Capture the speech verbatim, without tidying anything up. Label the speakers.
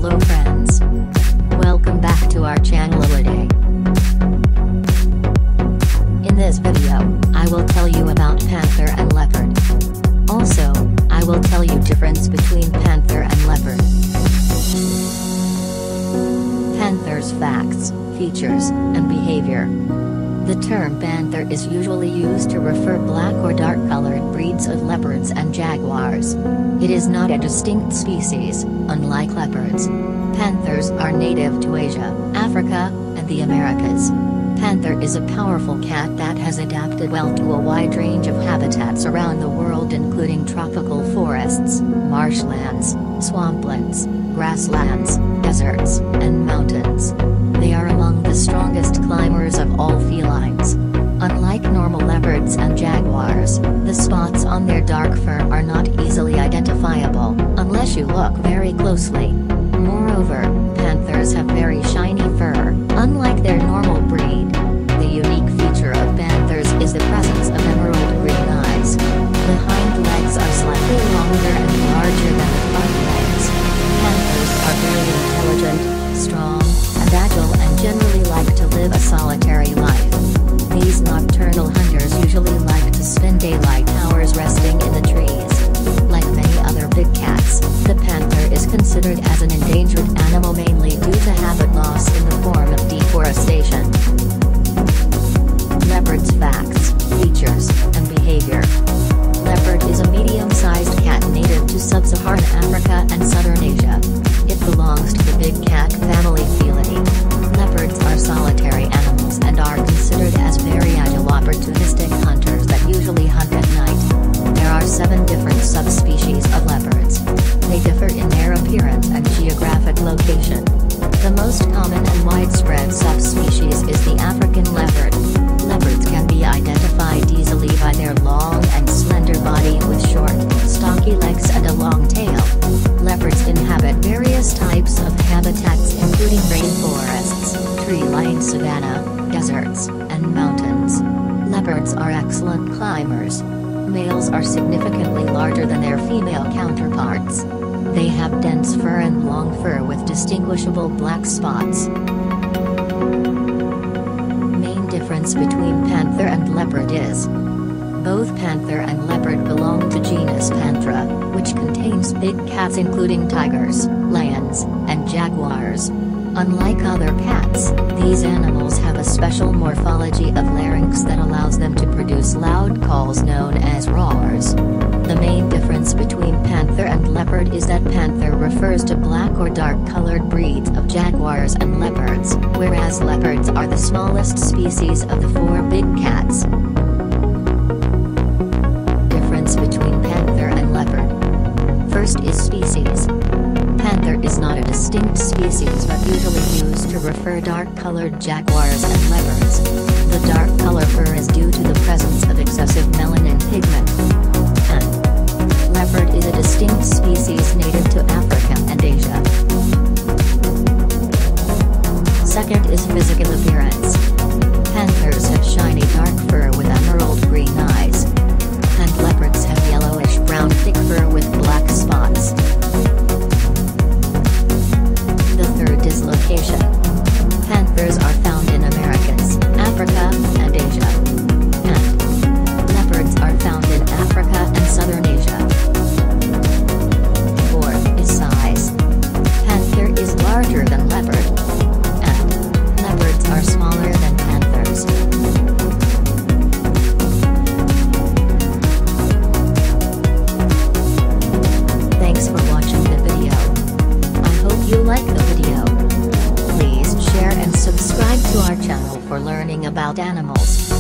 Speaker 1: Hello friends. Welcome back to our channel today. In this video, I will tell you about panther and leopard. Also, I will tell you difference between panther and leopard. Panther's facts, features, and behavior. The term panther is usually used to refer black or dark-colored breeds of leopards and jaguars. It is not a distinct species, unlike leopards. Panthers are native to Asia, Africa, and the Americas. Panther is a powerful cat that has adapted well to a wide range of habitats around the world, including tropical forests, marshlands, swamplands, grasslands, deserts, and mountains. They are among the strongest climbers of all felines. Unlike normal leopards and jaguars, the spots on their dark fur are not easily identifiable, unless you look very closely. Moreover, panthers have very shiny fur, unlike their normal breed. The unique feature of panthers is the presence of emerald green eyes. The hind legs are slightly longer and larger than the front legs. Panthers are very intelligent, strong, and agile, and generally like to live a solitary life. These nocturnal hunters usually like to spend daylight hours resting in the trees. Like many other big cats, the panther is considered as an endangered animal mainly due to habitat loss in the form of deforestation. Leopard's facts, features, and behavior. Leopard is a medium-sized cat native to sub-Saharan Africa and southern Asia. It belongs to the big cat family Felidae. Leopards are solitary animals and are considered as very agile opportunistic hunters that usually hunt at night. There are seven different subspecies of leopards. They differ in their appearance and geographic location. The most common and widespread subspecies is the African leopard. Leopards can be identified easily by their long and slender body with short, stocky legs and a long tail. Leopards inhabit various types of habitats including rainforests, tree-lined savanna, deserts, and mountains. Leopards are excellent climbers. Males are significantly larger than their female counterparts. They have dense fur and long fur with distinguishable black spots. Main difference between panther and leopard is both panther and leopard belong to genus Panthera, which contains big cats including tigers, lions, and jaguars. Unlike other cats, these animals have a special morphology of larynx that allows them to produce loud calls known as roars. The main difference between panther and leopard is that panther refers to black or dark-colored breeds of jaguars and leopards, whereas leopards are the smallest species of the four big cats. Difference between panther and leopard. First is species. Panther is not a distinct species but usually used to refer dark-colored jaguars and leopards. The dark color fur is due to the presence of excessive melanin pigment. And leopard is a distinct species native to Africa and Asia. Second is physical appearance. Panthers have shiny dark fur with emerald green eyes. And leopards have yellowish-brown thick fur with black spots. The third is location. Panthers are found in Americas, Africa, and Asia. And leopards are found in Africa and southern Asia. Fourth is size. Panther is larger than leopard. And leopards are smaller than panthers. Thanks for watching the video. I hope you like the video. Please share and subscribe to our channel for learning about animals.